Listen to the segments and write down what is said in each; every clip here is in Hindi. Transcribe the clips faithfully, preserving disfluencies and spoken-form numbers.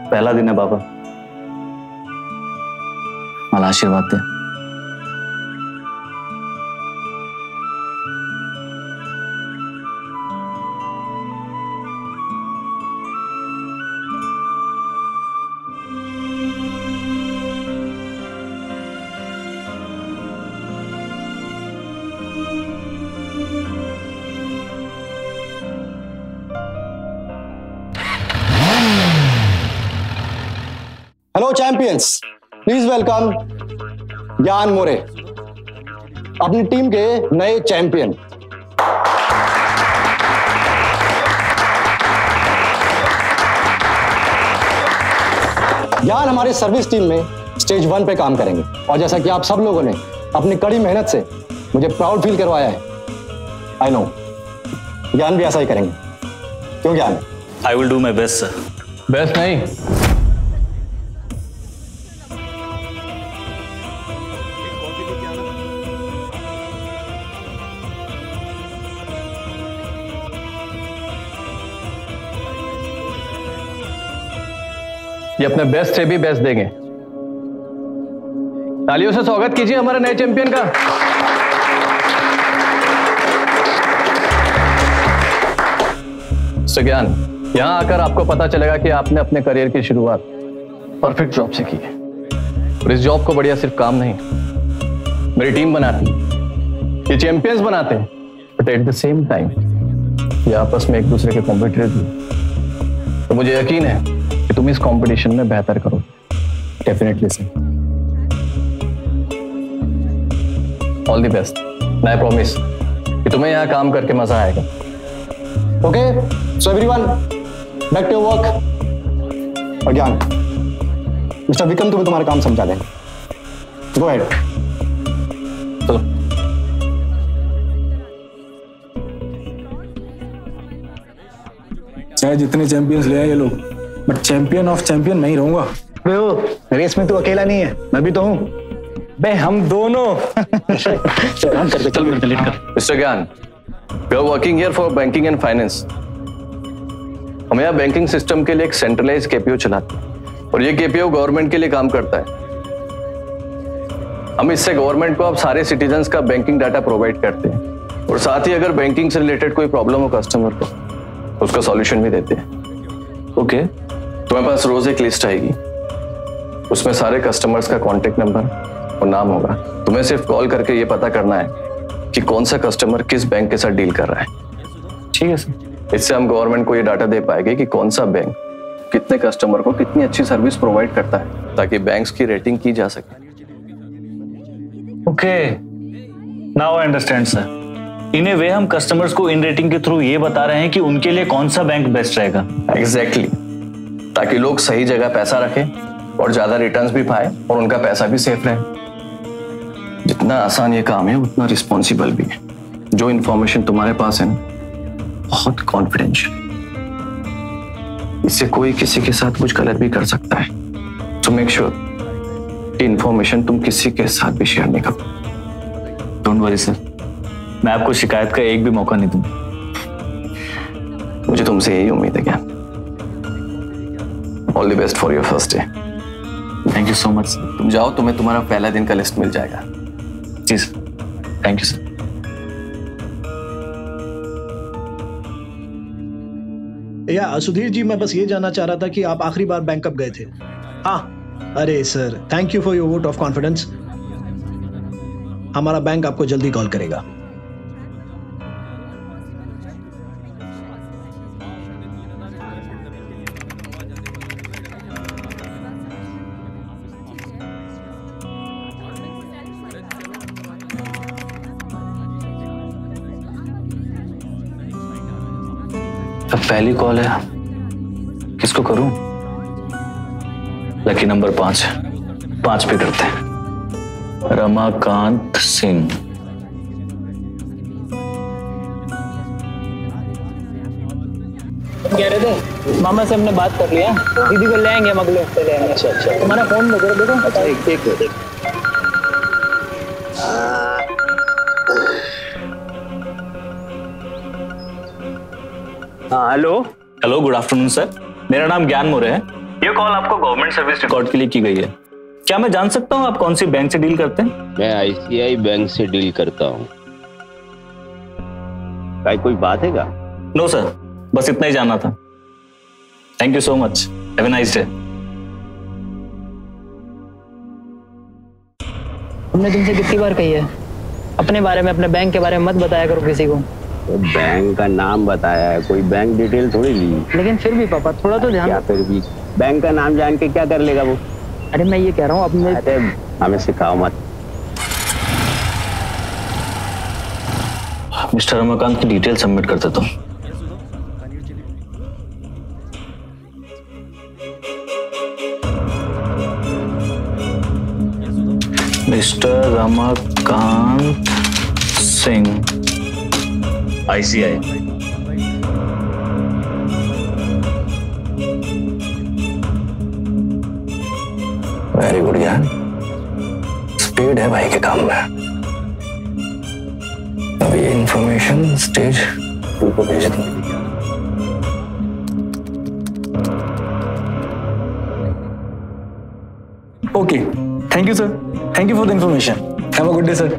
पहला दिन है पापा, मला आशीर्वाद दे। Hello champions, please welcome Gyan More, अपनी टीम के नए चैंपियन। ज्ञान हमारे सर्विस टीम में स्टेज वन पे काम करेंगे और जैसा कि आप सब लोगों ने अपनी कड़ी मेहनत से मुझे प्राउड फील करवाया है, आई नो ज्ञान भी ऐसा ही करेंगे। क्यों Gyan? I will do my best sir. Best नहीं, ये अपने बेस्ट से भी बेस्ट देंगे। तालियों से स्वागत कीजिए हमारे नए चैंपियन का। ज्ञान, यहां आकर आपको पता चलेगा कि आपने अपने करियर की शुरुआत परफेक्ट जॉब से की है और इस जॉब को बढ़िया सिर्फ काम नहीं, मेरी टीम बनाती है, ये चैंपियंस बनाते हैं, but at the same time ये आपस में एक दूसरे के कॉम्पिटिटर भी। तो मुझे यकीन है कि तुम इस कंपटीशन में बेहतर करो। Definitely sir. All the best. मैं प्रॉमिस कि तुम्हें यहाँ काम करके मजा आएगा। Okay, so everyone back to work. और ज्ञान, मिस्टर विक्रम तुम्हें तुम्हारा काम समझा देंगे। Go ahead. चलो। चाहे जितने चैंपियंस ले आए ये लोग, बट चैंपियन ऑफ चैंपियन नहीं रहूंगा। रेस में तू अकेला नहीं है, मैं भी तो हूँ। बे हम दोनों। चल कर चल लेट कर। Mister Gyan, we are working here for banking and finance. हम यहाँ बैंकिंग सिस्टम के लिए एक सेंट्रलाइज केपीओ चलाते हैं और ये केपीओ गवर्नमेंट के लिए काम करता है। हम इससे गवर्नमेंट को अब सारे सिटीजन्स का बैंकिंग डाटा प्रोवाइड करते हैं और साथ ही अगर बैंकिंग से रिलेटेड कोई प्रॉब्लम हो कस्टमर को, उसका सॉल्यूशन भी देते हैं। ओके, तुम्हारे पास रोज एक लिस्ट आएगी, उसमें सारे कस्टमर्स का कॉन्टेक्ट नंबर और नाम होगा। तुम्हें सिर्फ कॉल करके ये पता करना है कि कौन सा कस्टमर किस बैंक के साथ डील कर रहा है। ठीक है सर। इससे हम गवर्नमेंट को ये डाटा दे पाएंगे कि कौन सा बैंक कितने कस्टमर को कितनी अच्छी सर्विस प्रोवाइड करता है, ताकि बैंक्स की रेटिंग की जा सके। Okay, now I understand sir. In a way हम कस्टमर्स को इन रेटिंग के थ्रू ये बता रहे हैं कि उनके लिए कौन सा बैंक बेस्ट रहेगा। Exactly exactly. ताकि लोग सही जगह पैसा रखें और ज्यादा रिटर्न्स भी पाए और उनका पैसा भी सेफ रहे। जितना आसान ये काम है उतना रिस्पॉन्सिबल भी है। जो इंफॉर्मेशन तुम्हारे पास है बहुत कॉन्फिडेंशियल, इससे कोई किसी के साथ कुछ गलत भी कर सकता है। तो मेक श्योर कि इंफॉर्मेशन तुम किसी के साथ भी शेयर नहीं करो। डोंट वरी सर, मैं आपको शिकायत का एक भी मौका नहीं दूंगा। मुझे तुमसे यही उम्मीद है। क्या? All the best for your first day. Thank you so much. तुम जाओ, तुम्हें तुम्हारा पहला दिन का लिस्ट मिल जाएगा। जी सर, थैंक यू सर। या सुधीर जी, मैं बस ये जानना चाह रहा था कि आप आखिरी बार बैंक कब गए थे? हाँ, अरे sir, thank you for your vote of confidence. हमारा बैंक आपको जल्दी कॉल करेगा। अब पहली कॉल है, किसको करूं? लकी नंबर पांच, पांच पे करते हैं। रमाकांत सिंह। कह रहे थे मामा से हमने बात कर लिया, दीदी को ले आएंगे, हम अगले हफ्ते ले आएंगे। अच्छा अच्छा, तुम्हारा फोन देखो देखो। अच्छा, एक एक मिनट। हाँ hello. Hello, good afternoon sir. मेरा नाम ज्ञान मोरे है ये कॉल आपको गवर्नमेंट सर्विस रिकॉर्ड के लिए की गई है। क्या मैं जान सकता हूँ आप कौन सी बैंक से डील करते हैं? मैं आईसीआई बैंक से डील करता हूँ। भाई कोई बात है क्या? नो सर, बस इतना ही जानना था। Thank you so much, have a nice day. हमने तुमसे कितनी बार कही है अपने बारे में, अपने बैंक के बारे में मत बताया करो किसी को। तो बैंक का नाम बताया है, कोई बैंक डिटेल थोड़ी ली। लेकिन फिर भी पापा थोड़ा तो ध्यान। क्या फिर भी? बैंक का नाम जान के क्या कर लेगा वो? अरे मैं ये कह रहा हूँ अपने। अरे हमें सिखाओ मत। मिस्टर रमाकांत की डिटेल सबमिट कर देता हूँ। Mister Ramakant Singh, ICI. Very good यार, स्पीड है भाई के काम में। अभी ये इंफॉर्मेशन स्टेज टू को भेज दूं। Okay, thank you sir, thank you for the information. Have a good day sir.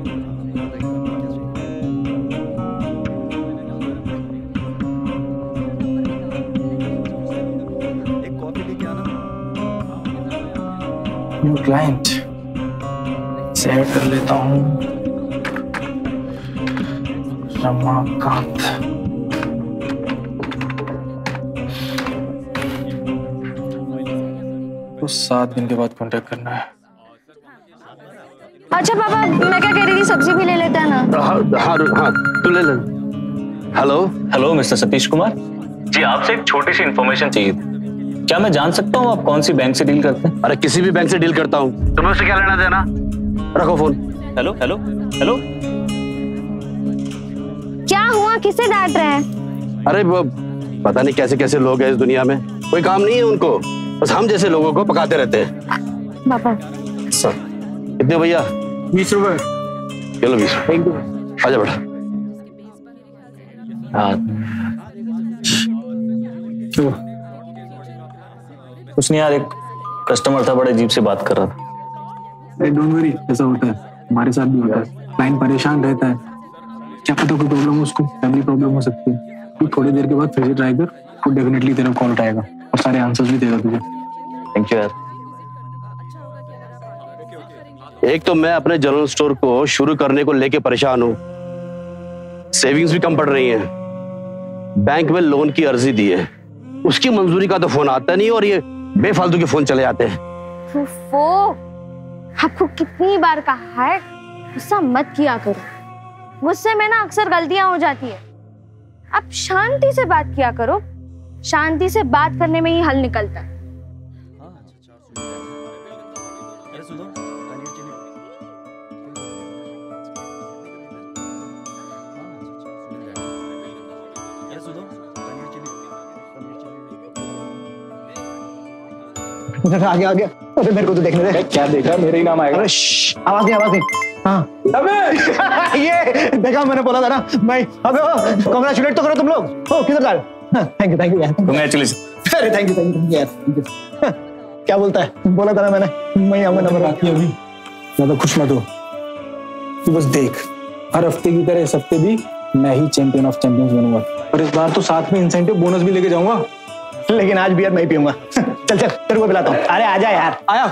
New client save कर लेता हूँ, रमाकांत। तो सात दिन के बाद कांटेक्ट करना है। अच्छा पापा, मैं क्या कह रही थी, सब्जी भी ले लेते हैं ना? हाँ हाँ हाँ, तू ले ले। Hello hello mister Satish Kumar ji, आपसे एक छोटी सी इंफॉर्मेशन चाहिए थी। क्या मैं जान सकता हूँ आप कौन सी बैंक से डील करते हैं? अरे किसी भी बैंक से डील करता हूँ, तुम्हें उससे क्या लेना देना? रखो फोन। Hello hello hello. क्या हुआ, किसे डांट रहे हैं? अरे वो पता नहीं कैसे कैसे लोग हैं इस दुनिया में, कोई काम नहीं है उनको, बस हम जैसे लोगों को पकाते रहते हैं। पापा सर कितने भैया? बीस रुपए। चलो बीस। Thank you. आजा बेटा। हाँ कुछ नहीं यार, एक कस्टमर था, बड़े अजीब से बात कर रहा था। डोंट वरी, ऐसा होता है, हमारे साथ भी होता है। क्लाइंट परेशान रहता है, क्या पता कोई प्रॉब्लम हो उसको, फैमिली प्रॉब्लम हो सकती है। तू थोड़ी देर के बाद फिर से ट्राई कर, वो डेफिनेटली तेरा कॉल उठाएगा और सारे आंसर्स भी देगा तुझे। थैंक यू यार। एक तो मैं अपने जनरल स्टोर को शुरू करने को लेके परेशान हूँ, सेविंग्स भी कम पड़ रही है, बैंक में लोन की अर्जी दी है, उसकी मंजूरी का तो फोन आता नहीं और ये बेफालतू के फोन चले जाते हैं। फुफो, आपको कितनी बार कहा है गुस्सा मत किया करो, गुस्से में ना अक्सर गलतियां हो जाती है। आप शांति से बात किया करो, शांति से बात करने में ही हल निकलता है। आगे आगे, अरे मेरे को तो देखने दे। क्या देखा, मेरे ही नाम आएगा। अरे श्श्श, आवाज नहीं आवाज नहीं। हाँ ये देखा, मैंने बोला था ना मैं। अबे कांग्रेचुलेट तो करो तुम लोग। ओ किधर जा रहे? थैंक यू थैंक यू यार, कांग्रेचुलेशन। अरे थैंक यू थैंक यू यार, थैंक यू। क्या बोलता है, बोला था ना मैंने, मैं यहाँ नंबर आती है। अभी ज्यादा खुश मत हो, तू बस देख, हर हफ्ते की तरह इस हफ्ते भी मैं ही चैंपियन ऑफ चैंपियंस बनूंगा, और इस बार तो साथ में इंसेंटिव बोनस भी लेके जाऊंगा। लेकिन आज बियर मैं ही पीऊंगा। चल चल तेरे को पिलाता हूँ। अरे आजा यार। आया।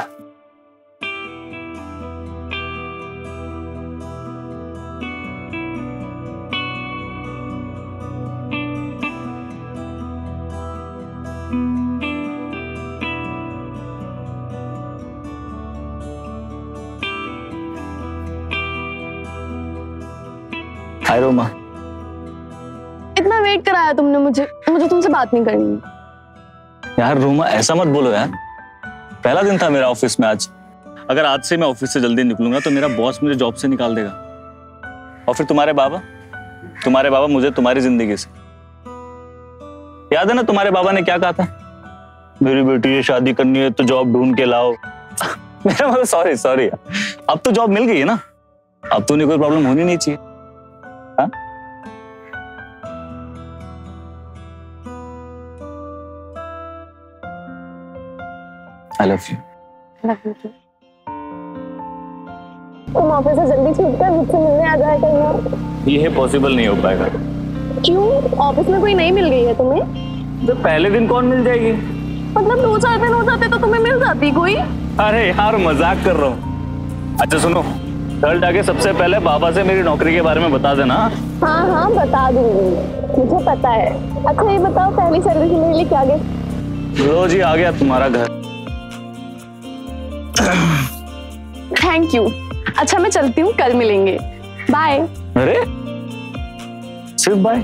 हाय रोमा। इतना वेट कराया तुमने मुझे, मुझे तुमसे बात नहीं करनी। यार रोमा ऐसा मत बोलो यार, पहला दिन था मेरा ऑफिस में आज। अगर आज से मैं ऑफिस से जल्दी निकलूंगा तो मेरा बॉस मुझे जॉब से निकाल देगा, और फिर तुम्हारे बाबा तुम्हारे बाबा मुझे तुम्हारी जिंदगी से। याद है ना तुम्हारे बाबा ने क्या कहा था, मेरी बेटी से शादी करनी है तो जॉब ढूंढ के लाओ। मेरा मतलब सॉरी सॉरी अब तो जॉब मिल गई है ना, अब तो उन्हें कोई प्रॉब्लम होनी नहीं चाहिए। हाँ? I love you. तुम ऑफिस से जल्दी छूटकर मुझसे मिलने आ जाए कहीं और। ये पॉसिबल नहीं हो पाएगा। क्यों? ऑफिस में कोई नहीं मिल गई है तुम्हें? तो पहले दिन कौन मिल जाएगी? मतलब दो चार दिन हो जाते तो तुम्हें मिल जाती कोई। अरे यार मजाक कर रहा हूँ। अच्छा सुनो, कल जाके सबसे पहले बाबा से मेरी नौकरी के बारे में बता देना। हाँ हाँ बता दूंगी, मुझे पता है। अच्छा ये बताओ पहली सैलरी से मेरे लिए क्या गिफ्ट? लो जी आ गया तुम्हारा घर। Thank you. अच्छा मैं चलती हूँ, कल मिलेंगे। बाय। अरे सिर्फ बाय?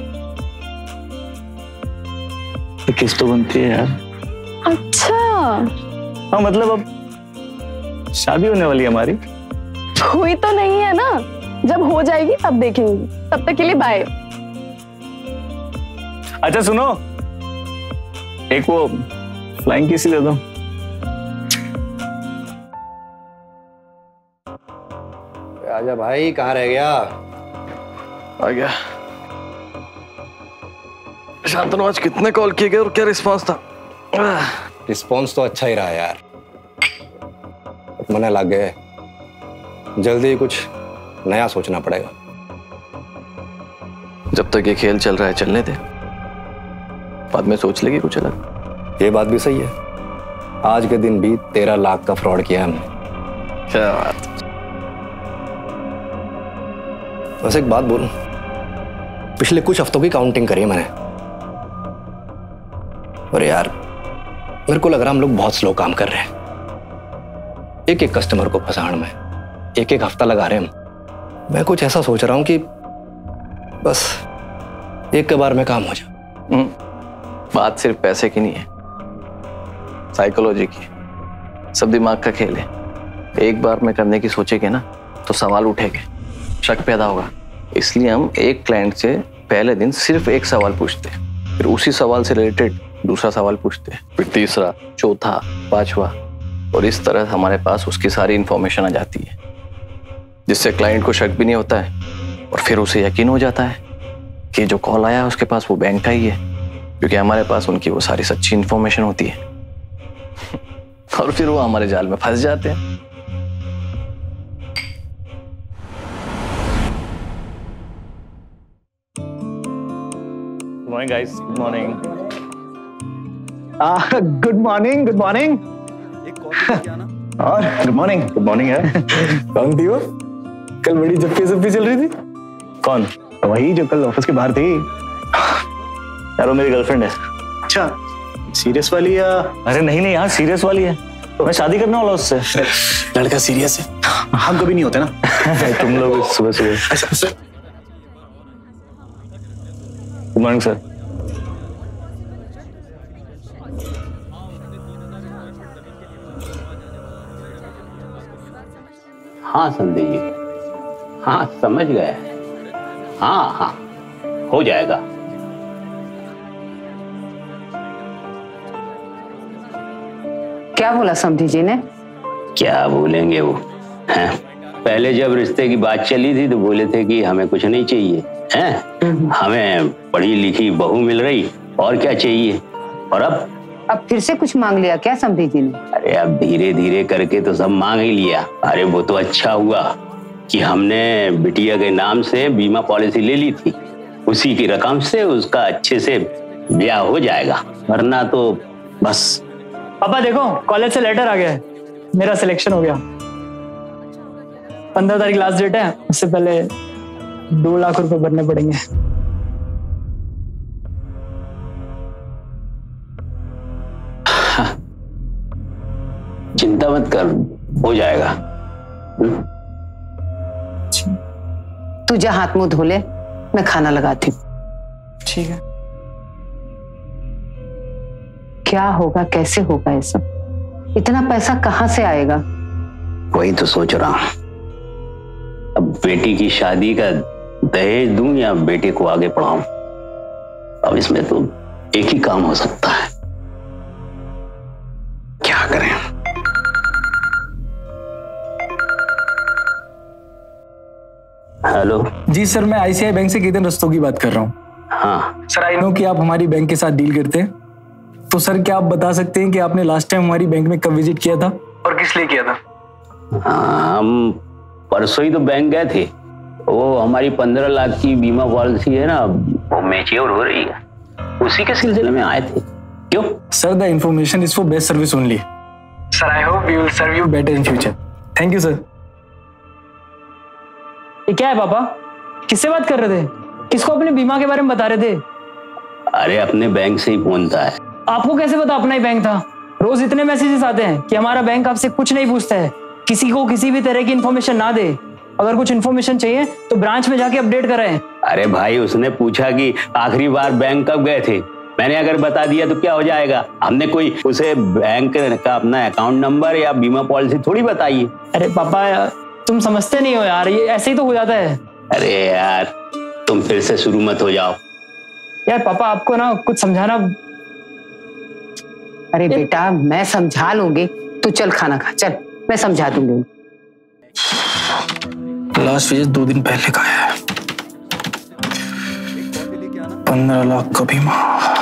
किस तो बनती है यार। अच्छा हाँ मतलब अब शादी होने वाली है हमारी। हुई तो नहीं है ना, जब हो जाएगी तब देखेंगे। तब तक के लिए बाय। अच्छा सुनो, एक वो फ्लाइंग किसी दे दो। आजा भाई, कहाँ रह गया? आ गया। शांतनु आज कितने कॉल किए गए और क्या रिस्पांस था? रिस्पॉन्स तो अच्छा ही रहा यार। मना लग गए, जल्दी ही कुछ नया सोचना पड़ेगा। जब तक ये खेल चल रहा है चलने दे, बाद में सोच लेगी कुछ अलग। ये बात भी सही है। आज के दिन भी तेरह लाख का फ्रॉड किया हमने। क्या बात। बस एक बात बोलूं, पिछले कुछ हफ्तों की काउंटिंग करी मैंने, और यार मेरे को लग रहा हम लोग बहुत स्लो काम कर रहे हैं। एक एक कस्टमर को फंसाने में एक एक हफ्ता लगा रहे हम। मैं कुछ ऐसा सोच रहा हूं कि बस एक के बार में काम हो जाए। बात सिर्फ पैसे की नहीं है, साइकोलॉजी की। सब दिमाग का खेल है। एक बार में करने की सोचेंगे ना तो सवाल उठेंगे, शक पैदा होगा। इसलिए हम एक क्लाइंट से पहले दिन सिर्फ एक सवाल पूछते हैं, फिर उसी सवाल से रिलेटेड दूसरा सवाल पूछते हैं, फिर तीसरा, चौथा, पांचवा, और इस तरह हमारे पास उसकी सारी इंफॉर्मेशन आ जाती है, जिससे क्लाइंट को शक भी नहीं होता है और फिर उसे यकीन हो जाता है कि जो कॉल आया है उसके पास वो बैंक का ही है, क्योंकि हमारे पास उनकी वो सारी सच्ची इंफॉर्मेशन होती है। और फिर वो हमारे जाल में फंस जाते हैं। Morning guys, good morning. Good morning, good morning. और गुड मॉर्निंग, गुड मॉर्निंग यार। कौन थी वो? कल बड़ी जप्पी जप्पी चल रही थी। कौन? वही जो कल ऑफिस के बाहर थी। यार वो मेरी गर्लफ्रेंड है। अच्छा, सीरियस वाली या? अरे नहीं नहीं यार, सीरियस वाली है। मैं शादी करने वाला उससे। लड़का सीरियस है, हम कभी नहीं होते ना। तुम लोग सुबह सुबह। Good morning sir. हाँ संदेश जी, हाँ समझ गए। हाँ हाँ हो जाएगा। क्या बोला समधी जी ने? क्या बोलेंगे वो हैं? पहले जब रिश्ते की बात चली थी तो बोले थे कि हमें कुछ नहीं चाहिए, हैं? हमें पढ़ी लिखी बहू मिल रही, और क्या चाहिए। और अब अब फिर से कुछ मांग लिया क्या समधी जी ने? अरे अब धीरे धीरे करके तो सब मांग ही लिया। अरे वो तो अच्छा हुआ कि हमने बिटिया के नाम से बीमा पॉलिसी ले ली थी, उसी की रकम से उसका अच्छे से ब्याह हो जाएगा, वरना तो बस। पापा देखो, कॉलेज से लेटर आ गया है, मेरा सिलेक्शन हो गया। पंद्रह तारीख लास्ट डेट है, उससे पहले दो लाख रुपए भरने पड़ेंगे। चिंता मत कर, हो जाएगा। तू जा हाथ मुंह धो ले, मैं खाना लगाती हूँ। ठीक है। क्या होगा, कैसे होगा ये सब? इतना पैसा कहाँ से आएगा? वही तो सोच रहा हूं, अब बेटी की शादी का दहेज दूं या बेटे को आगे पढ़ाऊं। अब इसमें तो एक ही काम हो सकता है, क्या करें। हेलो जी सर, मैं आईसीआई बैंक से केतन रस्तोगी बात कर रहा हूँ। हाँ सर, आई नो कि आप हमारी बैंक के साथ डील करते हैं, तो सर क्या आप बता सकते हैं कि आपने लास्ट टाइम हमारी बैंक में कब विजिट किया था और किस लिए किया था? हाँ, हम परसों ही तो बैंक गए थे। वो हमारी पंद्रह लाख की बीमा पॉलिसी है ना, वो मैच्योर हो रही है, उसी के सिलसिले में आए थे। क्यों sir? The information is for best service only sir. I hope we will serve you better in future. Thank you sir. ये क्या है पापा? किससे बात कर रहे थे? किसको अपने बीमा के बारे में बता रहे थे? अरे अपने बैंक से ही फोन था। आपको कैसे पता अपना ही बैंक था? रोज इतने मैसेजेस आते हैं कि हमारा बैंक आपसे कुछ नहीं पूछता है, किसी को किसी भी तरह की इन्फॉर्मेशन ना दे। अगर कुछ इन्फॉर्मेशन चाहिए तो ब्रांच में जाके अपडेट कराएं। अरे भाई, उसने पूछा कि आखिरी बार बैंक कब गए थे। मैंने अगर बता दिया तो क्या हो जाएगा? हमने कोई उसे बैंक का अपना अकाउंट नंबर या बीमा पॉलिसी थोड़ी बताई है। अरे पापा, तुम समझते नहीं हो यार, ये ऐसे ही तो हो जाता है। अरे यार, तुम फिर से शुरू मत हो जाओ। यार पापा, आपको ना कुछ समझाना। अरे बेटा, मैं समझा लूंगी, तू चल खाना खा, चल मैं समझा दूंगी। लास्ट विजिट दो दिन पहले का है। पंद्रह लाख का बीमा।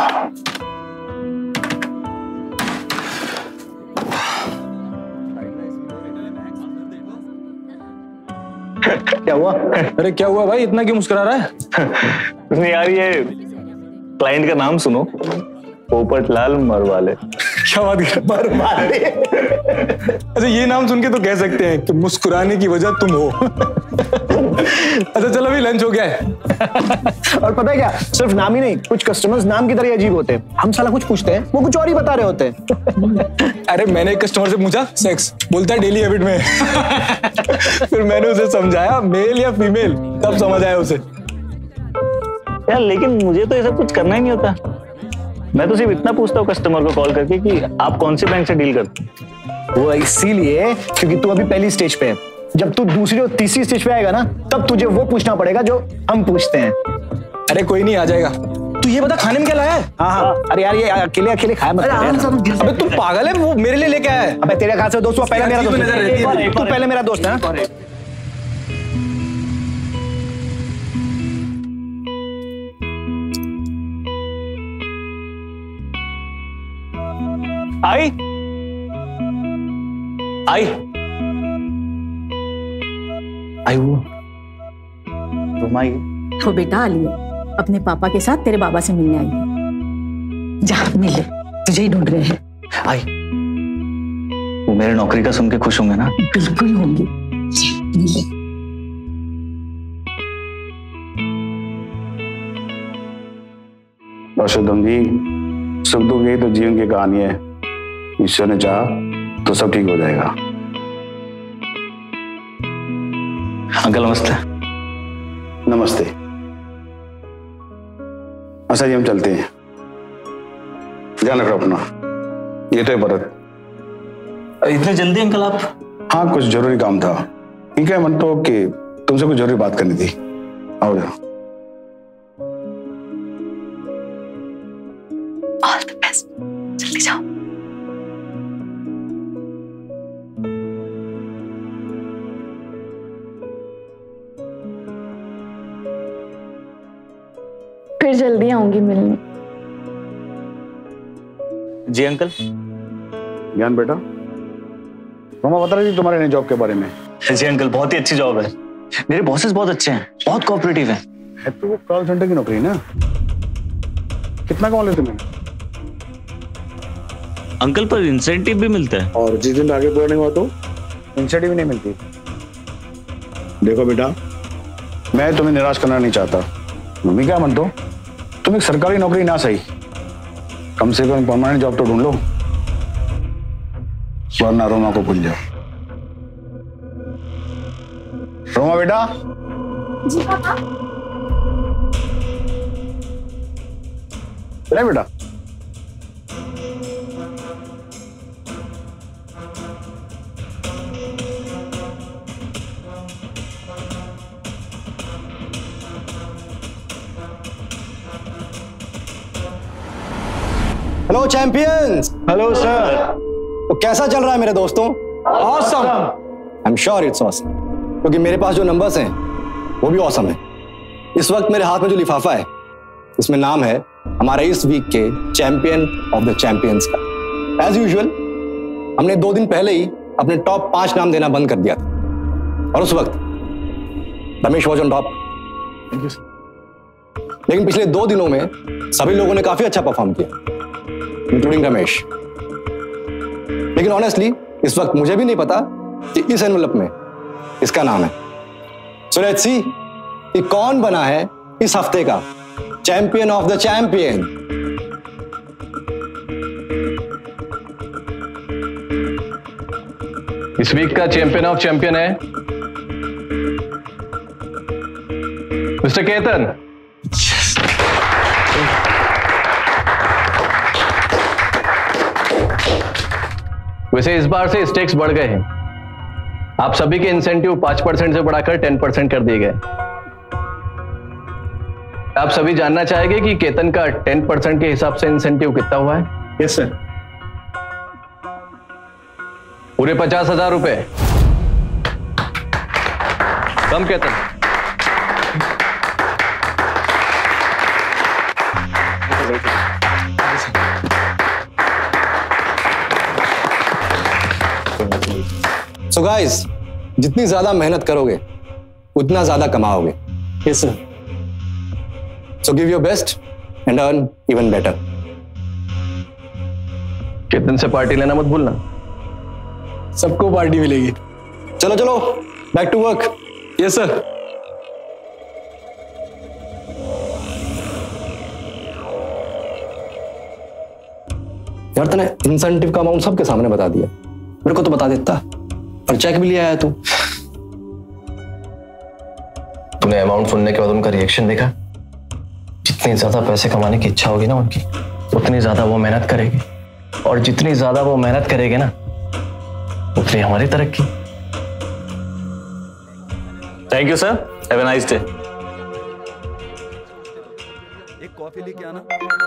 क्या हुआ? अरे क्या हुआ भाई, इतना क्यों मुस्कुरा रहा है? उसने यार ये क्लाइंट का नाम सुनो, पोपटलाल मरवाले। क्या बात कर मरवाले? अच्छा, ये नाम सुन के तो कह सकते हैं कि मुस्कुराने की वजह तुम हो। अच्छा चलो, अभी लंच हो गया है। और पता है क्या, सिर्फ नाम ही नहीं, कुछ कस्टमर्स नाम की तरह अजीब होते हैं। हम साला कुछ पूछते हैं, वो कुछ और ही बता रहे होते हैं। अरे मैंने एक कस्टमर से पूछा सेक्स, बोलता है डेली हैबिट में। फिर मैंने उसे समझाया मेल या फीमेल, तब समझ आया उसे। यार लेकिन मुझे तो ये सब कुछ करना ही नहीं होता। मैं तो सिर्फ इतना पूछता हूँ कस्टमर को कॉल करके कि आप कौन से बैंक से डील करते हैं। वो इसीलिए क्योंकि तू अभी पहली स्टेज पे है। जब तू दूसरी और तीसरी स्टेज पे आएगा ना, तब तुझे वो पूछना पड़ेगा जो हम पूछते हैं। अरे कोई नहीं, आ जाएगा। तू ये बता खाने में क्या लाया है? हाँ हाँ, अरे यार ये अकेले अकेले खाया मत कर। अबे तू पागल है, वो मेरे लिए लेके आया है। अबे तेरे ख्याल से दोस्त, पहले मेरा दोस्त है। तू पहले मेरा दोस्त है। आई आई आई वो तुम आई? तो बेटा आलिया अपने पापा के साथ तेरे बाबा से मिलने आई है। जा मिले, तुझे ही ढूंढ रहे हैं। आई, वो मेरे नौकरी का सुन के खुश होंगे ना? बिल्कुल होंगे। मिले। परशुद्धम जी, सुख दुख यही तो जीवन की कहानी है। ईश्वर ने चाहा तो सब ठीक हो जाएगा। अंकल नमस्ते। नमस्ते। अच्छा जी, हम चलते हैं। ध्यान रखो अपना। ये तो है भरत। इतने जल्दी अंकल आप? हाँ, कुछ जरूरी काम था। ठीक है, मन तो कि तुमसे कुछ जरूरी बात करनी थी। आओ जाओ। ऑल द बेस्ट, जल्दी जाओ। फिर जल्दी आऊंगी मिलने। जी अंकल। ज्ञान बेटा, रोमा बता रही थी तुम्हारे नई जॉब के बारे में। जी अंकल, बहुत ही अच्छी जॉब है। मेरे बॉसेस बहुत अच्छे हैं, बहुत कोऑपरेटिव हैं। है तो वो कॉल सेंटर की नौकरी ना? कितना कमा लेते तुम्हें? अंकल पर इंसेंटिव भी मिलता है। और जिस दिन आगे पूरा नहीं हुआ तो इंसेंटिव भी नहीं मिलती। देखो बेटा, मैं तुम्हें निराश करना नहीं चाहता। मम्मी क्या मन तो तुम एक सरकारी नौकरी ना सही, कम से कम परमानेंट जॉब तो ढूंढ लो, वरना रोमा को भूल जाओ। रोमा बेटा। जी पापा। अरे बेटा, हेलो चैंपियंस। Hello sir. तो कैसा चल रहा है मेरे दोस्तों? Awesome. I am sure it's awesome, क्योंकि मेरे पास जो नंबर्स हैं वो भी ऑसम है। इस वक्त मेरे हाथ में जो लिफाफा है, इसमें नाम है हमारे इस वीक के चैंपियन ऑफ द चैंपियंस का। एज यूजुअल हमने दो दिन पहले ही अपने टॉप पांच नाम देना बंद कर दिया था और उस वक्त रमेश वॉज ऑन टॉप। लेकिन पिछले दो दिनों में सभी लोगों ने काफी अच्छा परफॉर्म किया, इंक्लूडिंग रमेश। लेकिन ऑनेस्टली इस वक्त मुझे भी नहीं पता कि इस एनवेलप में इसका नाम है। सो लेट्स सी कि कौन बना है इस हफ्ते का चैंपियन ऑफ द चैंपियन। इस वीक का चैंपियन ऑफ चैंपियन है मिस्टर केतन। वैसे इस बार से स्टेक्स बढ़ गए हैं। आप सभी के इंसेंटिव पांच परसेंट से बढ़ाकर टेन परसेंट कर दिए गए। आप सभी जानना चाहेंगे कि केतन का टेन परसेंट के हिसाब से इंसेंटिव कितना हुआ है? Yes sir. पूरे पचास हजार रुपए। कम केतन। सो गाइस, जितनी ज्यादा मेहनत करोगे उतना ज्यादा कमाओगे। Yes sir. So give your best and earn even better. Ketan से पार्टी लेना मत भूलना। सबको पार्टी मिलेगी। चलो चलो back to work. Yes sir. यार तूने इंसेंटिव का अमाउंट सबके सामने बता दिया, मेरे को तो बता देता और चेक भी ले आया तू। तूने अमाउंट सुनने के बाद उनका रिएक्शन देखा? जितनी ज्यादा पैसे कमाने की इच्छा होगी ना उनकी, उतनी ज्यादा वो मेहनत करेगी, और जितनी ज्यादा वो मेहनत करेगी ना उतनी हमारी तरक्की। Thank you sir, have a nice day. एक कॉफी लेके आना।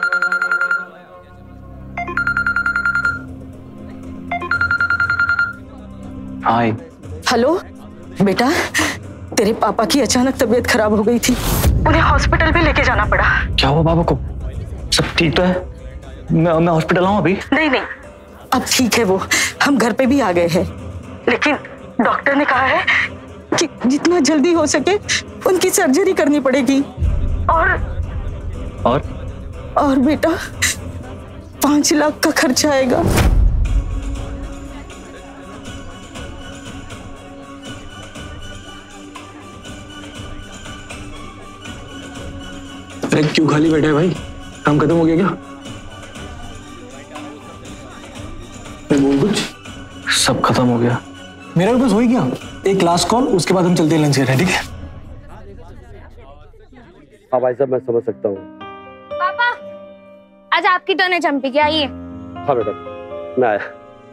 हाय। हेलो बेटा, तेरे पापा की अचानक तबीयत खराब हो गई थी, उन्हें हॉस्पिटल भी लेके जाना पड़ा। क्या हुआ बाबा को? सब ठीक तो है? मैं मैं हॉस्पिटल आऊं अभी? नहीं नहीं, अब ठीक है वो, हम घर पे भी आ गए हैं, लेकिन डॉक्टर ने कहा है कि जितना जल्दी हो सके उनकी सर्जरी करनी पड़ेगी। और और और बेटा पांच लाख का खर्चा आएगा। अरे क्यों खाली बैठा है भाई? काम खत्म हो गया क्या? बोल कुछ। सब खत्म हो गया। मेरा भी बस हो ही गया। एक लास्ट कॉल, उसके बाद हम चलते हैं लंच करने, ठीक है? हाँ भाई साहब, मैं समझ सकता हूँ। पापा आज आपकी टर्न है चंपी की, आइए। हाँ बेटा, मैं आया।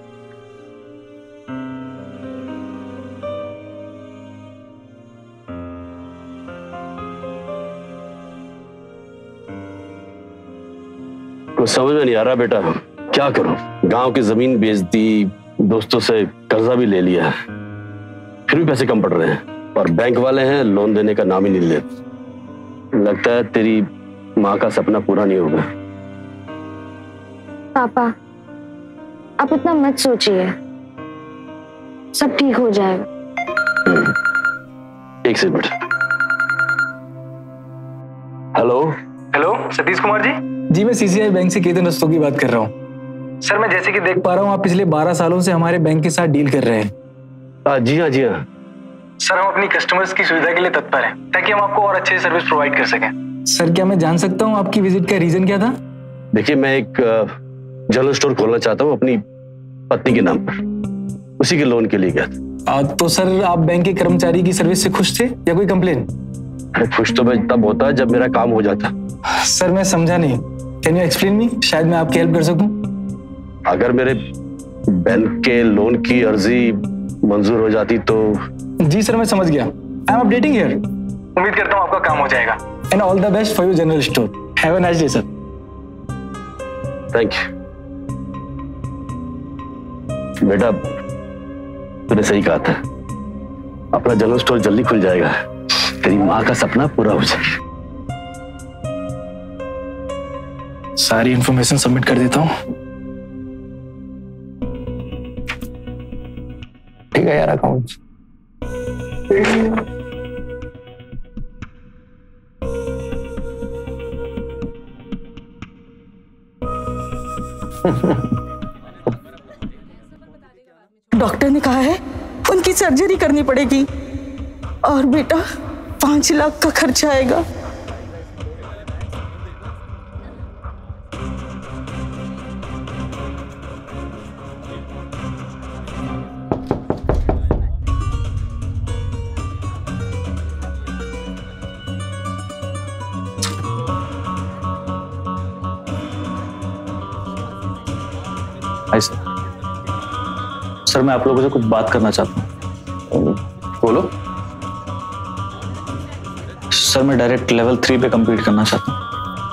कुछ समझ में नहीं आ रहा बेटा, क्या करूं? गांव की जमीन बेच दी, दोस्तों से कर्जा भी ले लिया, फिर भी पैसे कम पड़ रहे हैं, और बैंक वाले हैं लोन देने का नाम ही नहीं लेते। लगता है तेरी माँ का सपना पूरा नहीं होगा। पापा आप इतना मत सोचिए, सब ठीक हो जाएगा। एक second. Hello hello, Satish Kumar ji. जी मैं सीसीआई बैंक से केतन रस्तोगी की बात कर रहा हूँ। सर मैं जैसे कि देख पा रहा हूँ आप पिछले बारह सालों से हमारे बैंक के साथ डील कर रहे हैं। आ, जी हाँ जी हाँ सर, हम अपनी कस्टमर्स की सुविधा के लिए तत्पर हैं, ताकि हम आपको और अच्छे सर्विस प्रोवाइड कर सकें। सर क्या मैं जान सकता हूँ आपकी विजिट का रीजन क्या था? देखिए, मैं एक जनरल स्टोर खोलना चाहता हूँ अपनी पत्नी के नाम पर, उसी के लोन के लिए गया था। तो सर आप बैंक के कर्मचारी की सर्विस से खुश थे या कोई कंप्लेन? खुश तो मैं तब होता जब मेरा काम हो जाता। सर मैं समझा नहीं, कैन यू एक्सप्लेन मी? शायद मैं आपकी हेल्प कर सकूं। अगर मेरे बैंक के लोन की अर्जी मंजूर हो जाती तो। जी सर मैं समझ गया, आई एम अपडेटिंग हियर। उम्मीद करता हूँ आपका काम हो जाएगा। And all the best for your general store. Have a nice day sir. Thank you बेटा, तूने सही कहा था, अपना जनरल स्टोर जल्दी खुल जाएगा, तेरी माँ का सपना पूरा हो जाएगा। सारी इंफॉर्मेशन सबमिट कर देता हूँ। ठीक है यार, अकाउंट डॉक्टर ने कहा है उनकी सर्जरी करनी पड़ेगी और बेटा पांच लाख का खर्चा आएगा। सर सर मैं आप लोगों से कुछ बात करना चाहता हूँ। बोलो। सर मैं डायरेक्ट लेवल थ्री पे कंप्लीट करना चाहता हूँ।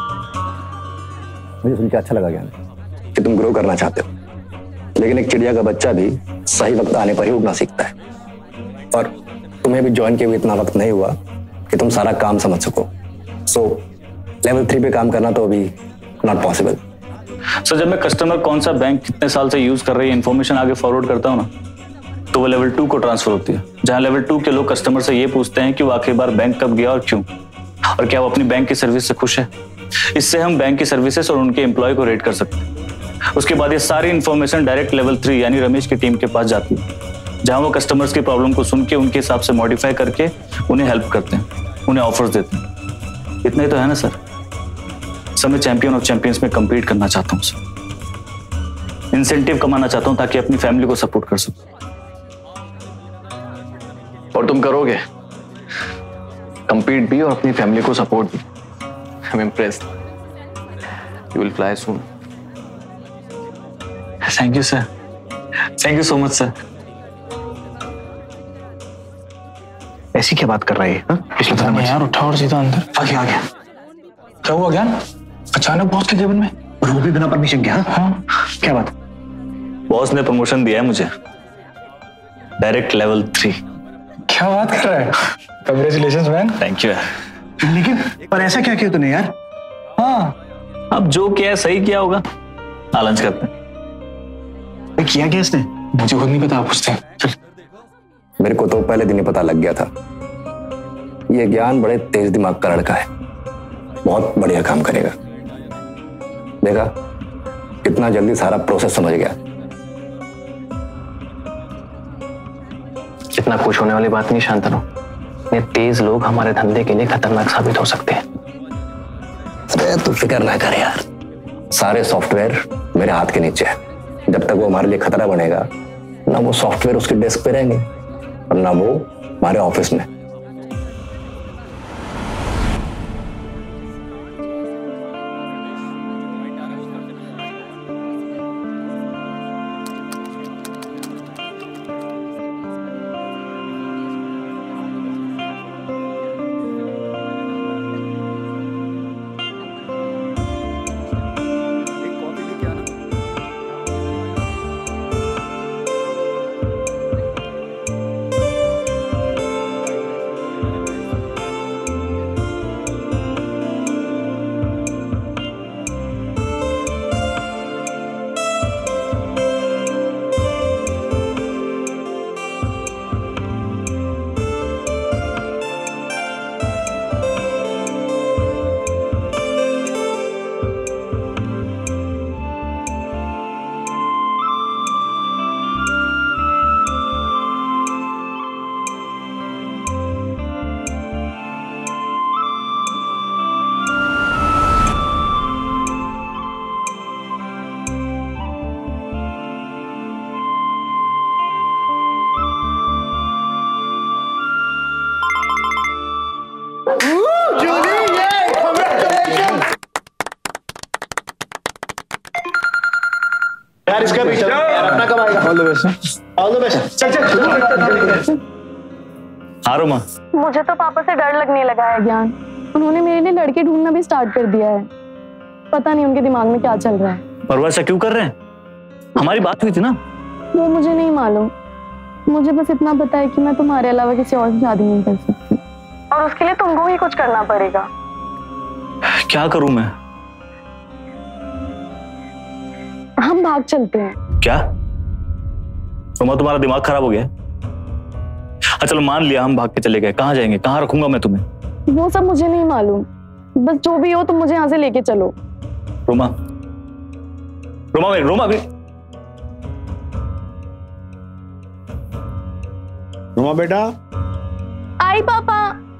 मुझे सुन के अच्छा लगा ज्ञान कि तुम ग्रो करना चाहते हो, लेकिन एक चिड़िया का बच्चा भी सही वक्त आने पर ही उड़ना सीखता है, और तुम्हें भी ज्वाइन किए हुए इतना वक्त नहीं हुआ कि तुम सारा काम समझ सको। सो लेवल थ्री पे काम करना तो अभी नॉट पॉसिबल। सर जब मैं कस्टमर कौन सा बैंक कितने साल से यूज कर रही है इन्फॉर्मेशन आगे फॉरवर्ड करता हूँ ना, तो वो लेवल टू को ट्रांसफर होती है, जहाँ लेवल टू के लोग कस्टमर से ये पूछते हैं कि वो आखिरी बार बैंक कब गया और क्यों, और क्या वो अपनी बैंक की सर्विस से खुश है। इससे हम बैंक की सर्विसेज और उनके एम्प्लॉय को रेट कर सकते हैं। उसके बाद ये सारी इन्फॉर्मेशन डायरेक्ट लेवल थ्री यानी रमेश की टीम के पास जाती है, जहाँ वो कस्टमर्स की प्रॉब्लम को सुन के उनके हिसाब से मॉडिफाई करके उन्हें हेल्प करते हैं, उन्हें ऑफर्स देते हैं। इतना ही तो है ना सर। सर मैं चैंपियन ऑफ चैंपियंस में कम्पीट करना चाहता हूँ सर, इंसेंटिव कमाना चाहता हूँ ताकि अपनी फैमिली को सपोर्ट कर सकूं। और तुम करोगे, compete भी और अपनी फैमिली को सपोर्ट भी। I'm impressed. You will fly soon. Thank you sir. Thank you so much sir. ऐसी क्या बात कर रहा है? पिछले तरह में यार उठा और सीधा अंदर आगे आ गया। क्या हुआ ज्ञान? अचानक बॉस के केबिन में? वो भी बिना परमिशन के? हाँ, क्या बात? बॉस ने प्रमोशन दिया है मुझे, डायरेक्ट लेवल थ्री। क्या बात कर रहा है? Congratulations man. Thank you. लेकिन पर ऐसा क्या किया तूने यार? हाँ अब जो किया है सही किया होगा, लंच करते हैं। किया क्या इसने? मुझे खुद नहीं पता, आप पूछते हैं। चल। मेरे को तो पहले दिन ही पता लग गया था, ये ज्ञान बड़े तेज दिमाग का लड़का है, बहुत बढ़िया काम करेगा। देखा कितना जल्दी सारा प्रोसेस समझ गया। इतना खुश होने वाली बात नहीं शांतनु। ये तेज लोग हमारे धंधे के लिए खतरनाक साबित हो सकते हैं। अरे तू फिक्र ना कर यार, सारे सॉफ्टवेयर मेरे हाथ के नीचे है। जब तक वो हमारे लिए खतरा बनेगा, ना वो सॉफ्टवेयर उसके डेस्क पे रहेंगे और ना वो हमारे ऑफिस में। यार इसका भी चल यार, अपना कब आएगा? All the best. All the best. चल चल। हाँ रोमा, मुझे तो पापा से डर लगने लगा है ज्ञान। उन्होंने मेरे लिए लड़के ढूंढना भी स्टार्ट कर दिया है। पता नहीं उनके दिमाग में क्या चल रहा है। पर वैसा क्यों कर रहे हैं? हमारी बात हुई थी ना। वो मुझे नहीं मालूम, मुझे बस इतना पता है कि मैं तुम्हारे अलावा किसी और से शादी नहीं कर सकती, और उसके लिए तुमको ही कुछ करना पड़ेगा। क्या करूं मैं? हम भाग चलते हैं। क्या रोमा, तुम्हारा दिमाग खराब हो गया? अच्छा चलो मान लिया हम भाग के चले गए, कहाँ जाएंगे, कहाँ रखूंगा मैं तुम्हें? वो सब मुझे नहीं मालूम, बस जो भी हो तुम मुझे यहाँ से लेके चलो। रोमा, रोमा भाई, रोमा भाई, रोमा बेटा। आई पापा।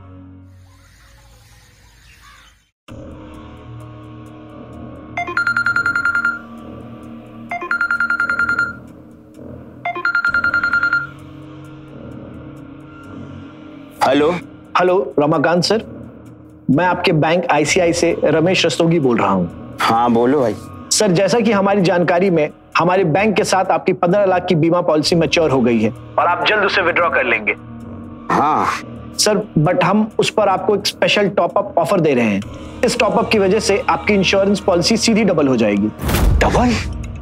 हेलो हेलो रमाकांत सर, मैं आपके बैंक आईसीआई से रमेश रस्तोगी बोल रहा हूँ। हाँ बोलो भाई। सर जैसा कि हमारी जानकारी में हमारे बैंक के साथ आपकी पंद्रह लाख की बीमा पॉलिसी मैच्योर हो गई है और आप जल्द उसे विड्रॉ कर लेंगे। हाँ सर, बट हम उस पर आपको एक स्पेशल टॉप अप ऑफर दे रहे हैं। इस टॉप अप की वजह से आपकी इंश्योरेंस पॉलिसी सीधी डबल हो जाएगी। डबल?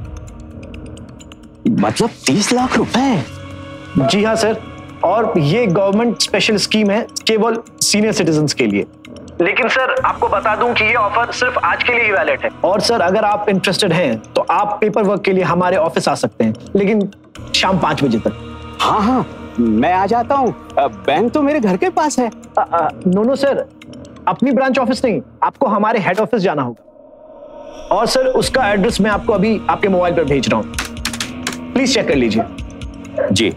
मतलब तीस लाख रुपए? जी हाँ सर, और ये गवर्नमेंट स्पेशल स्कीम है केवल सीनियर सिटीजन्स के लिए। लेकिन सर आपको बता दूं कि ये ऑफर सिर्फ आज के लिए ही वैलिड है। और सर अगर आप इंटरेस्टेड हैं तो आप पेपर वर्क के लिए हमारे ऑफिस आ सकते हैं, लेकिन शाम पांच बजे तक। हाँ हाँ मैं आ जाता हूँ, बैंक तो मेरे घर के पास है। आ, आ, नो नो सर, अपनी ब्रांच ऑफिस नहीं, आपको हमारे हेड ऑफिस जाना होगा। और सर उसका एड्रेस मैं आपको अभी आपके मोबाइल पर भेज रहा हूँ, प्लीज चेक कर लीजिए। जी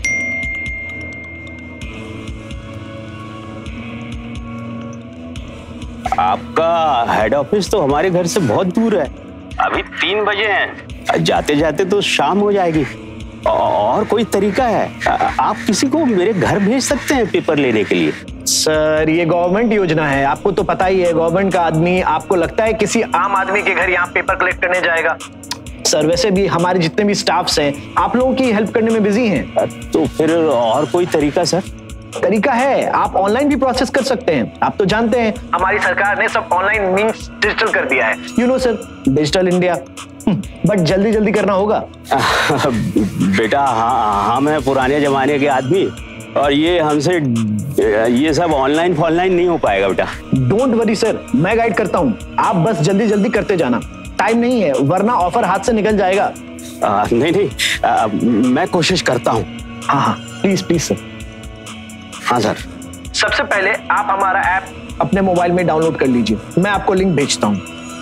आपका हेड ऑफिस तो हमारे घर से बहुत दूर है, अभी तीन बजे हैं, जाते जाते तो शाम हो जाएगी। और कोई तरीका है, आप किसी को मेरे घर भेज सकते हैं पेपर लेने के लिए? सर ये गवर्नमेंट योजना है, आपको तो पता ही है, गवर्नमेंट का आदमी आपको लगता है किसी आम आदमी के घर यहाँ पेपर कलेक्ट करने जाएगा? सर वैसे भी हमारे जितने भी स्टाफ्स हैं आप लोगों की हेल्प करने में बिजी हैं। तो फिर और कोई तरीका? सर तरीका है, आप ऑनलाइन भी प्रोसेस कर सकते हैं। आप तो जानते हैं हमारी सरकार ने सब ऑनलाइन मीन्स डिजिटल कर दिया है, you know sir, digital India. But जल्दी जल्दी करना होगा। बेटा हाँ हाँ मैं पुराने जमाने के आदमी, और ये हमसे ये सब ऑनलाइन फॉनलाइन नहीं हो पाएगा बेटा। डोंट वरी सर, मैं गाइड करता हूँ, आप बस जल्दी जल्दी करते जाना, टाइम नहीं है वरना ऑफर हाथ से निकल जाएगा। आ, नहीं नहीं आ, मैं कोशिश करता हूँ। हाँ हाँ प्लीज प्लीज सर। हाँ सर। सबसे पहले आप हमारा ऐप अपने मोबाइल में डाउनलोड कर लीजिए, मैं आपको लिंक भेजता हूँ।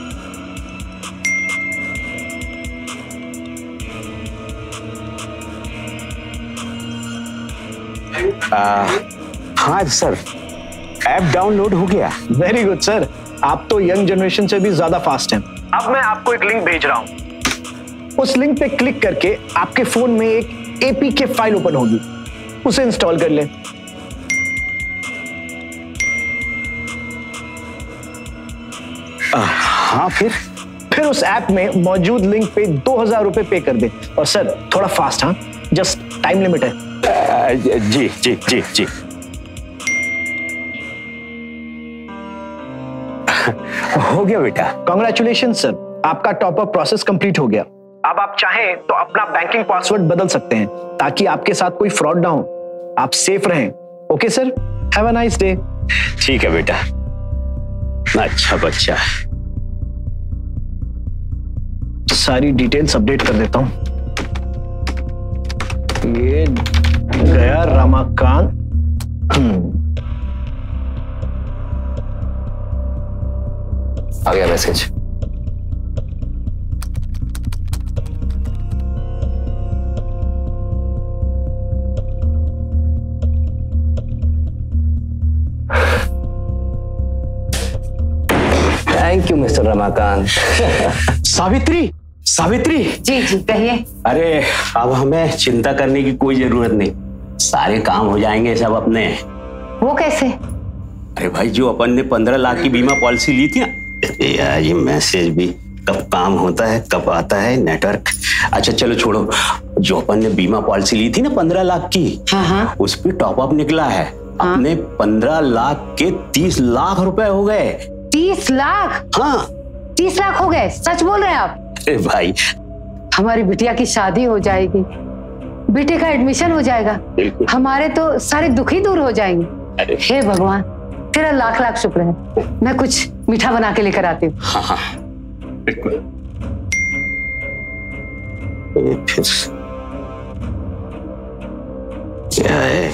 हाँ सर, ऐप डाउनलोड हो गया। वेरी गुड सर, आप तो यंग जनरेशन से भी ज्यादा फास्ट हैं। अब मैं आपको एक लिंक भेज रहा हूँ, उस लिंक पे क्लिक करके आपके फोन में एक एपीके फाइल ओपन होगी, उसे इंस्टॉल कर लें। हाँ फिर फिर उस ऐप में मौजूद लिंक पे दो हजार रुपए पे कर दे। और सर थोड़ा फास्ट, हाँ जस्ट टाइम लिमिट है। आ, जी जी जी जी हो गया बेटा। कॉन्ग्रेचुलेशन सर, आपका टॉप अप प्रोसेस कंप्लीट हो गया। अब आप चाहें तो अपना बैंकिंग पासवर्ड बदल सकते हैं ताकि आपके साथ कोई फ्रॉड ना हो, आप सेफ रहें। Okay sir, have a nice day. ठीक है बेटा, अच्छा बच्चा। सारी डिटेल्स अपडेट कर देता हूं। ये गया रमाकांत। आ गया message. Thank you mister Ramakant. Savitri, Savitri. जी जी कहिए। अरे अब हमें चिंता करने की कोई जरूरत नहीं, सारे काम हो जाएंगे सब अपने। वो कैसे? अरे भाई जो अपन ने पंद्रह लाख की बीमा पॉलिसी ली थी ना, यार ये मैसेज भी कब काम होता है कब आता है नेटवर्क। अच्छा चलो छोड़ो, जो अपन ने बीमा पॉलिसी ली थी ना पंद्रह लाख की, हाँ हाँ। उस पर टॉप अप निकला है। हाँ? अपने पंद्रह लाख के तीस लाख रुपए हो गए। तीस लाख? हाँ तीस लाख हो गए? सच बोल रहे हैं आप? अरे भाई हमारी बिटिया की शादी हो जाएगी, बेटे का एडमिशन हो जाएगा, हमारे तो सारे दुख ही दूर हो जाएंगे। हे भगवान तेरा लाख लाख शुक्र है। मैं कुछ मीठा बना के लेकर आती हूँ। हाँ हाँ बिल्कुल। ये फिर क्या है?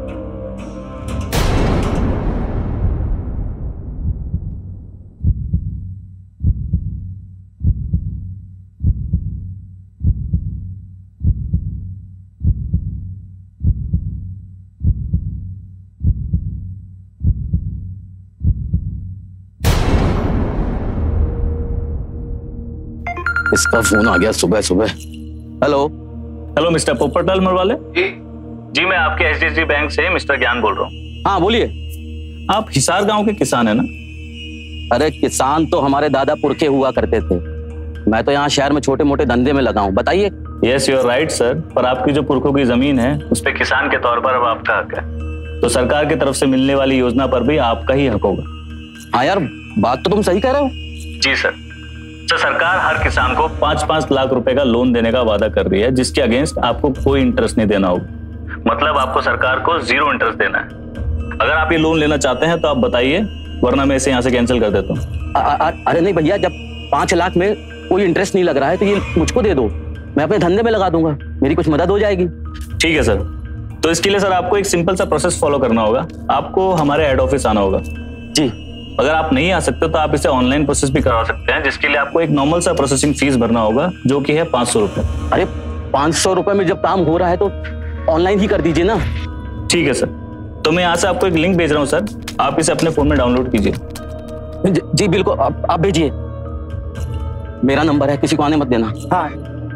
इसका फोन आ गया सुबह सुबह। Hello hello mister Popatlal Marwale. जी मैं आपके एचडीएफसी बैंक से मिस्टर ज्ञान बोल रहा हूँ। हाँ बोलिए। आप हिसार गांव के किसान है ना? अरे किसान तो हमारे दादा पुरखे हुआ करते थे, मैं तो यहाँ शहर में छोटे मोटे धंधे में लगा हूँ। बताइए। Yes you are right sir, पर आपकी जो पुरखों की जमीन है उस पे किसान के तौर पर अब आपका हक है, तो सरकार की तरफ से मिलने वाली योजना पर भी आपका ही हक होगा। हाँ यार बात तो तुम सही कह रहे हो। जी सर। सर सरकार हर किसान को पांच पांच लाख रुपए का लोन देने का वादा कर रही है, जिसके अगेंस्ट आपको कोई इंटरेस्ट नहीं देना होगा। मतलब आपको सरकार को जीरो इंटरेस्ट देना है। अगर आप ये लोन लेना चाहते हैं तो आप बताइए, वरना मैं इसे यहाँ से कैंसिल कर देता हूँ। अरे नहीं भैया, जब पांच लाख में कोई इंटरेस्ट नहीं लग रहा है तो ये मुझको दे दो, मैं अपने धंधे में लगा दूंगा, मेरी कुछ मदद हो जाएगी। ठीक है सर, तो इसके लिए सर आपको एक सिंपल सा प्रोसेस फॉलो करना होगा। आपको हमारे हेड ऑफिस आना होगा। जी। अगर आप नहीं आ सकते तो आप इसे ऑनलाइन प्रोसेस भी करवा सकते हैं, जिसके लिए आपको एक नॉर्मल सा प्रोसेसिंग फीस भरना होगा, जो कि है पांच सौ रुपए। अरे पांच सौ रुपए में जब काम हो रहा है तो ऑनलाइन ही कर दीजिए ना। ठीक है सर, तो मैं यहाँ से आपको एक लिंक भेज रहा हूँ सर, आप इसे अपने फोन में डाउनलोड कीजिए। जी बिल्कुल, आप, आप भेजिए। मेरा नंबर है, किसी को आने मत देना। हाँ।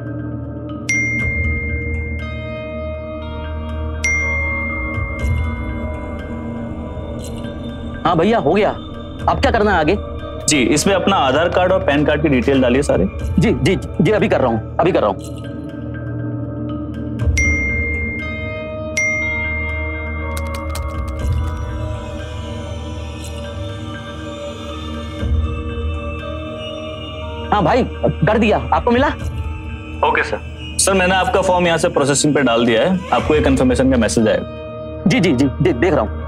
हाँ भैया हो गया, अब क्या करना है आगे? जी इसमें अपना आधार कार्ड और पैन कार्ड की डिटेल डालिए सारे। जी जी जी अभी कर रहा हूँ, अभी कर रहा हूँ। हाँ भाई कर दिया, आपको मिला? Okay sir. सर मैंने आपका फॉर्म यहाँ से प्रोसेसिंग पे डाल दिया है, आपको एक कंफर्मेशन का मैसेज आएगा। जी जी जी दे, देख रहा हूँ।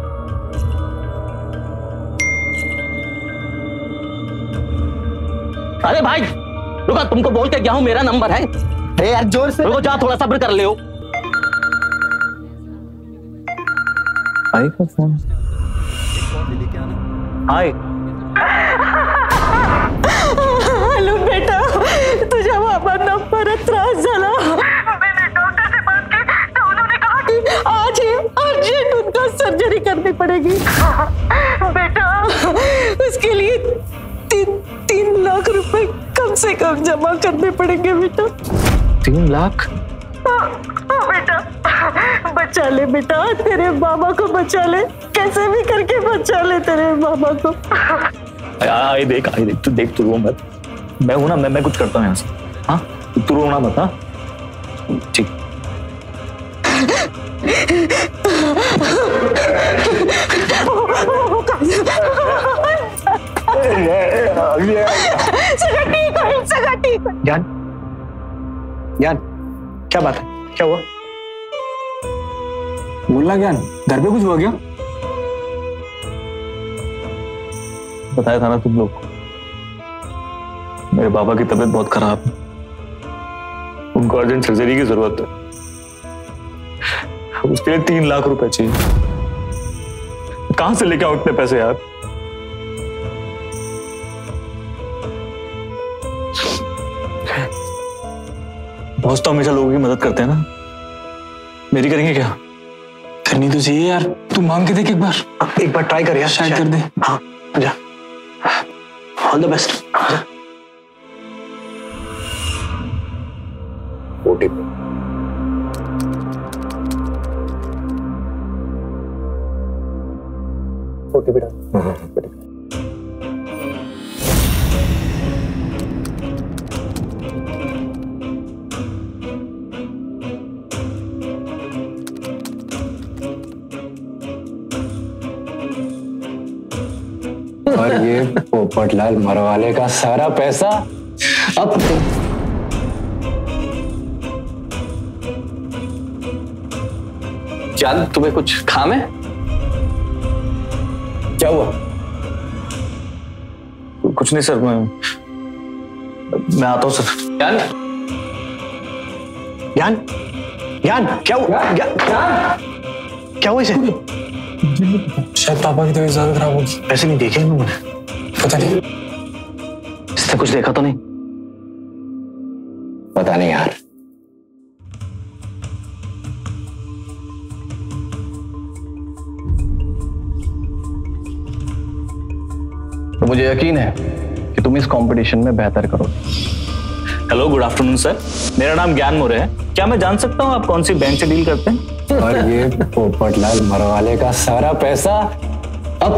अरे भाई रुका, तुमको बोल के क्या हूँ, मेरा नंबर है। अरे यार जोर से रुको, जा थोड़ा सब्र कर ले। हाय का फोन। हाय। हॅलो बेटा, तुझ्या बाबांना परत त्रास झाला। मैंने डॉक्टर से बात की तो उन्होंने कहा कि आज ही अर्जेंट उनका सर्जरी करनी पड़ेगी। बेटा उसके लिए तीन तीन लाख रुपए कम से कम जमा करने पड़ेंगे बेटा। तीन लाख? हाँ, हाँ बेटा, बचा ले बेटा, तेरे बाबा को बचा ले, कैसे भी करके बचा ले तेरे बाबा को। आई देख आई देख तू देख तू रो मत, मैं हूं ना, मैं मैं कुछ करता हूँ यहाँ से। हाँ तू रोना मत। हाँ ठीक। सगळं ठीक होईल, सगळं ठीक होईल। ज्ञान ज्ञान क्या बात है, क्या हुआ? बोलना ज्ञान, घर पे कुछ हुआ क्या? बताया था ना तुम लोग, मेरे बाबा की तबीयत बहुत खराब है, उनको अर्जेंट सर्जरी की जरूरत है। उसके लिए तीन लाख रुपए चाहिए। कहां से लेके आऊं इतने पैसे यार? बॉस तो हमेशा लोगों की मदद करते हैं ना, मेरी करेंगे क्या? करनी तो चाहिए यार, तू मांग के देख एक बार। एक बार ट्राई कर यार, शायद कर दे। हाँ जा, all the best. OTP OTP डाल। और ये पोपटलाल मरवाले का सारा पैसा अब जान, तुम्हें कुछ काम है? क्या हुआ? कुछ नहीं सर, मैं मैं आता हूँ सर। जान ज्ञान ज्ञान क्या हुआ? ज्ञान क्या हुआ इसे? शायद पापा की तबीयत ज्यादा खराब होगी। ऐसे नहीं देखे इन लोगों ने? पता नहीं, इसने कुछ देखा तो नहीं? पता नहीं यार। तो मुझे यकीन है कि तुम इस कंपटीशन में बेहतर करोगे। Hello, good afternoon sir. मेरा नाम ज्ञान मोरे है। क्या मैं जान सकता हूँ आप कौन सी बैंक से डील करते हैं? और ये पोपटलाल मरवाले का सारा पैसा अब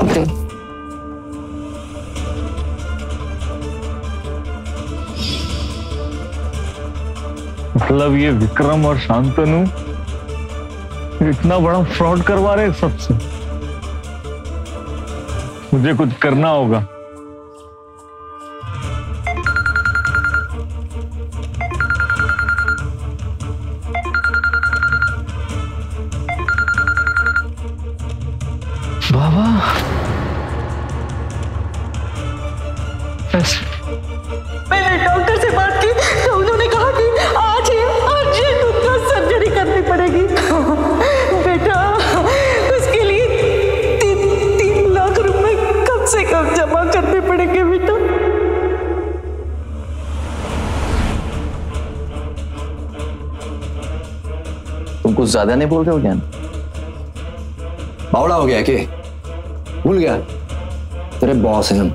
मतलब ये विक्रम और शांतनु इतना बड़ा फ्रॉड करवा रहे हैं सबसे। मुझे कुछ करना होगा। बाबा मैंने डॉक्टर से बात की तो उन्होंने कहा कि आज ही अर्जेंट उनका सर्जरी करनी पड़ेगी। बेटा उसके लिए तीन तीन लाख रुपए कम से कम जमा करने पड़ेंगे बेटा। तुम कुछ ज्यादा नहीं बोल रहे हो ज्ञान? बावड़ा हो गया कि भूल गया तेरे बॉस हैं हम।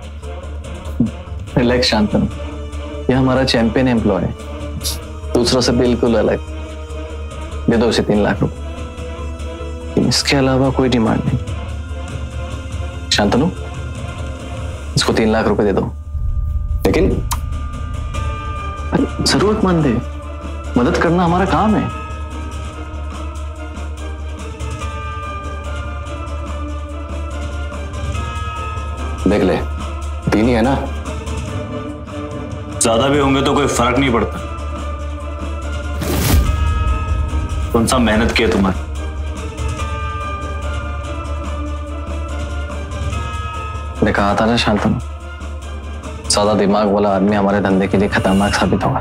रिलैक्स शांतनु, ये हमारा चैंपियन एम्प्लॉय है, दूसरों से बिल्कुल अलग। दे दो उसे तीन लाख रुपए, इसके अलावा कोई डिमांड नहीं। शांतनु, इसको तीन लाख रुपए दे दो। लेकिन अरे जरूरतमंद है, मदद करना हमारा काम है। देख ले, तीन ही है ना? ज्यादा भी होंगे तो कोई फर्क नहीं पड़ता। कौन सा मेहनत की है तुम्हारी? मैंने कहा था ना शांतनु, ज्यादा दिमाग वाला आदमी हमारे धंधे के लिए खतरनाक साबित होगा।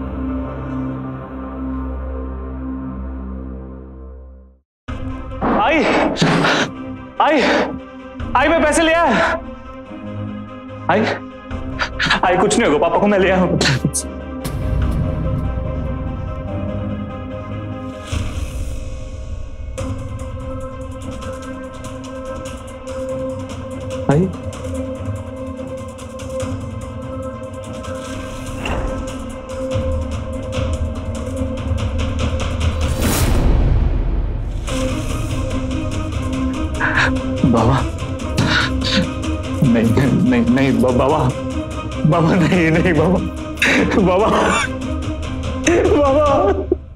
आई आई आई मैं पैसे ले आया। आई आई कुछ नहीं होगा, पापा को मैं ले आया हूं। आई बाबा नहीं नहीं नहीं बाबा बाबा नहीं नहीं बाबा बाबा बाबा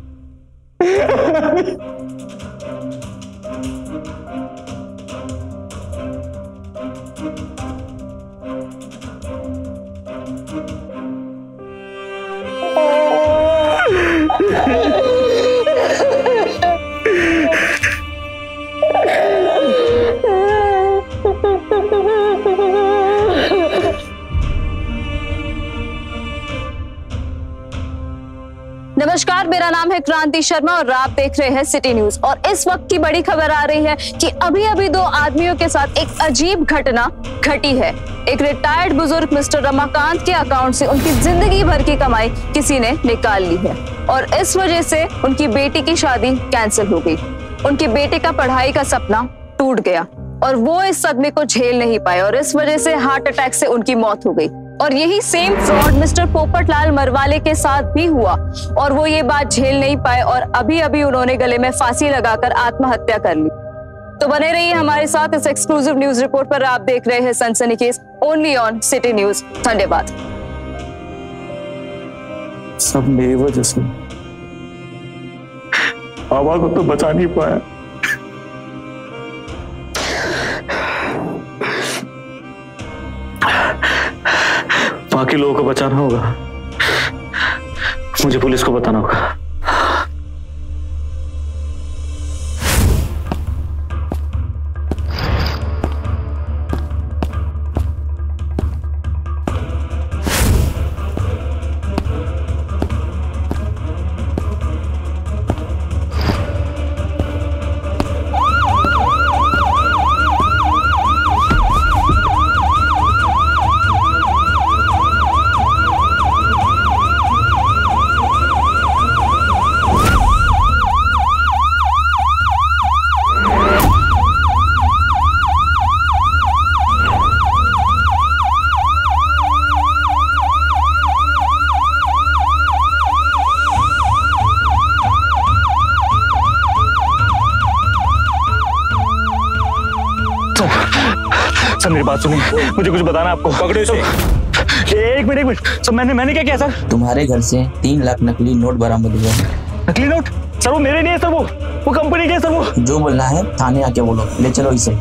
नमस्कार, मेरा नाम है क्रांति शर्मा और आप देख रहे हैं सिटी न्यूज। और इस वक्त की बड़ी खबर आ रही है कि अभी अभी दो आदमियों के साथ एक अजीब घटना घटी है। एक रिटायर्ड बुजुर्ग मिस्टर रमाकांत के अकाउंट से उनकी जिंदगी भर की कमाई किसी ने निकाल ली है और इस वजह से उनकी बेटी की शादी कैंसिल हो गई। उनके बेटे का पढ़ाई का सपना टूट गया और वो इस सदमे को झेल नहीं पाए और इस वजह से हार्ट अटैक से उनकी मौत हो गई। और यही same fraud mister Popatlal Marwale के साथ भी हुआ और वो ये बात झेल नहीं पाए और अभी अभी उन्होंने गले में फांसी लगाकर आत्महत्या कर ली। तो बने रहिए हमारे साथ इस एक्सक्लूसिव न्यूज रिपोर्ट पर। आप देख रहे हैं सनसनीखेज ओनली ऑन सिटी न्यूज। धन्यवाद। सब मेरी वजह से। बाबा को तो बचा नहीं पाया। बाकी लोगों को बचाना होगा, मुझे पुलिस को बताना होगा। सर मेरी बात सुनिए, मुझे कुछ बताना आपको। पकड़ो इसे। एक मिनट एक मिनट सर, मैंने मैंने क्या किया सर? तुम्हारे घर से तीन लाख नकली नोट बरामद हुए। नकली नोट? सर वो मेरे नहीं है सर, वो वो कंपनी के है सर। वो जो बोलना है थाने आके बोलो, ले चलो इसे।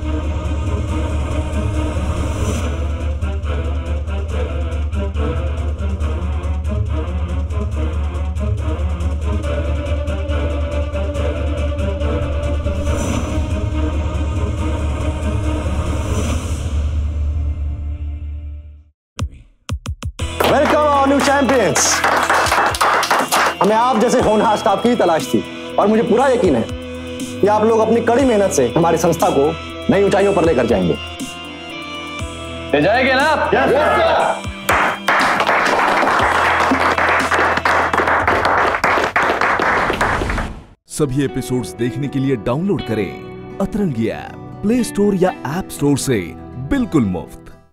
Welcome our new champions. हमें आप जैसे होनहार स्टाफ की तलाश थी और मुझे पूरा यकीन है कि आप लोग अपनी कड़ी मेहनत से हमारी संस्था को नई ऊंचाइयों पर लेकर जाएंगे। ले जाएंगे ना आप? yes, yes, सभी एपिसोड्स देखने के लिए डाउनलोड करें अतरंगी ऐप प्ले स्टोर या ऐप स्टोर से बिल्कुल मुफ्त।